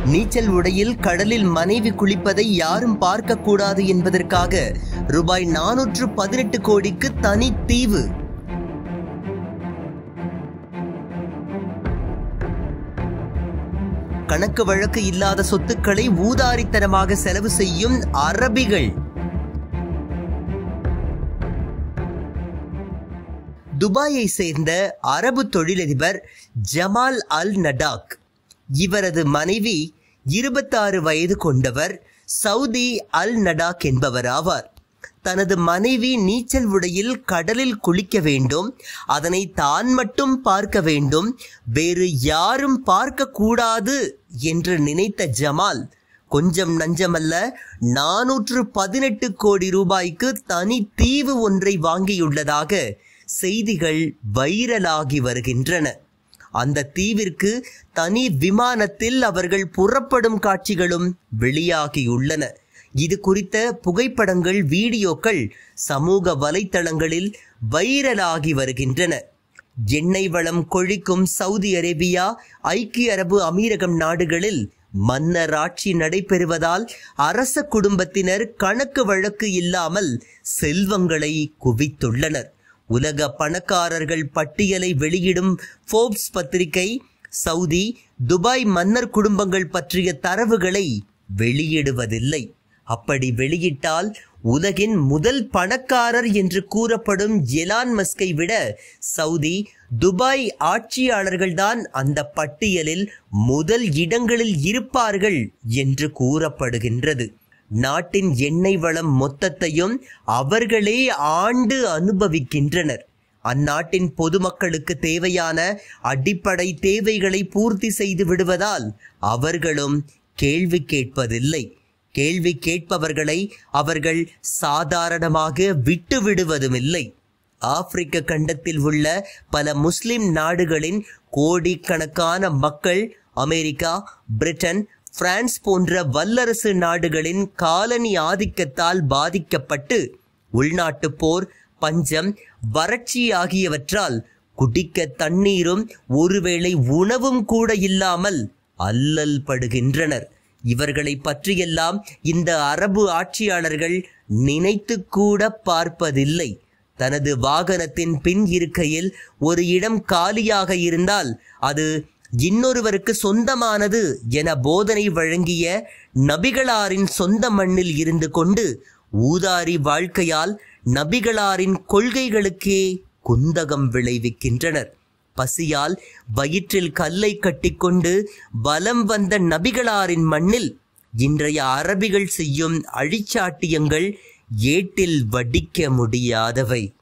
நீச்சல் உடையில் கடலில் மனைவி குளிப்பதை யாரும் பார்க்க கூடாது என்பதற்காக ரூபாய் 418 கோடிக்கு தனி தீவு. கணக்கு வழக்கு இல்லாத சொத்துக்களை ஊதாரித்தனமாக செலவு செய்யும் அரபிகள். துபாயை சேர்ந்த அரபு தொழிலதிபர் ஜமால் அல் நடாக், இவரது மனைவி 26 வயது கொண்டவர் சவுதி அல் நடாக் என்பவர் ஆவார். தனது மனைவி நீச்சல் உடையில் கடலில் குளிக்க வேண்டும், அதனை தான் மட்டும் பார்க்க வேண்டும், வேறு யாரும் பார்க்க கூடாது என்று நினைத்த ஜமால் கொஞ்சம் நஞ்சமல்ல 418 கோடி ரூபாய்க்கு தனி தீவு ஒன்றை வாங்கியுள்ளதாக செய்திகள் வைரலாகி வருகின்றன. அந்த தீவிற்கு தனி விமானத்தில் அவர்கள் புறப்படும் காட்சிகளும் வெளியாகியுள்ளன. இது குறித்த புகைப்படங்கள், வீடியோக்கள் சமூக வலைத்தளங்களில் வைரலாகி வருகின்றன. எண்ணெய் வளம் கொழிக்கும் சவுதி அரேபியா, ஐக்கிய அரபு அமீரகம் நாடுகளில் மன்னர் ஆட்சி நடைபெறுவதால் அரச குடும்பத்தினர் கணக்கு வழக்கு இல்லாமல் செல்வங்களை குவித்துள்ளனர். உலக பணக்காரர்கள் பட்டியலை வெளியிடும் ஃபோர்ப்ஸ் பத்திரிகை சவுதி, துபாய் மன்னர் குடும்பங்கள் பற்றிய தரவுகளை வெளியிடுவதில்லை. அப்படி வெளியிட்டால் உலகின் முதல் பணக்காரர் என்று கூறப்படும் எலான் மஸ்கை விட சவுதி, துபாய் ஆட்சியாளர்கள்தான் அந்த பட்டியலில் முதல் இடங்களில் இருப்பார்கள் என்று கூறப்படுகின்றது. நாட்டின் எண்ணெய் வளம் மொத்தத்தையும் அவர்களே ஆண்டு அனுபவிக்கின்றனர். அந்நாட்டின் பொதுமக்களுக்கு தேவையான அடிப்படை தேவைகளை பூர்த்தி செய்து விடுவதால் அவர்களும் கேள்வி கேட்பதில்லை. கேள்வி கேட்பவர்களை அவர்கள் சாதாரணமாக விட்டு விடுவதுமில்லை. ஆப்பிரிக்க கண்டத்தில் உள்ள பல முஸ்லிம் நாடுகளின் கோடிக்கணக்கான மக்கள் அமெரிக்கா, பிரிட்டன், பிரான்ஸ் போன்ற வல்லரசு நாடுகளின் காலனி ஆதிக்கத்தால் பாதிக்கப்பட்டு உள்நாட்டு போர், பஞ்சம், வறட்சி ஆகியவற்றால் குடிக்க தண்ணீரும் ஒருவேளை உணவும் கூட இல்லாமல் அல்லல் படுகின்றனர். இவர்களை பற்றியெல்லாம் இந்த அரபு ஆட்சியாளர்கள் நினைத்து கூட பார்ப்பதில்லை. தனது வாகனத்தின் பின் இருக்கையில் ஒரு இடம் காலியாக இருந்தால் அது இன்னொருவருக்கு சொந்தமானது என போதனை வழங்கிய நபிகளாரின் சொந்த மண்ணில் இருந்து கொண்டு ஊதாரி வாழ்க்கையால் நபிகளாரின் கொள்கைகளுக்கே குந்தகம் விளைவிக்கின்றனர். பசியால் வயிற்றில் கல்லை கட்டிக்கொண்டு வலம் வந்த நபிகளாரின் மண்ணில் இன்றைய அரபிகள் செய்யும் அழிச்சாட்டியங்கள் ஏட்டில் வடிக்க முடியாதவை.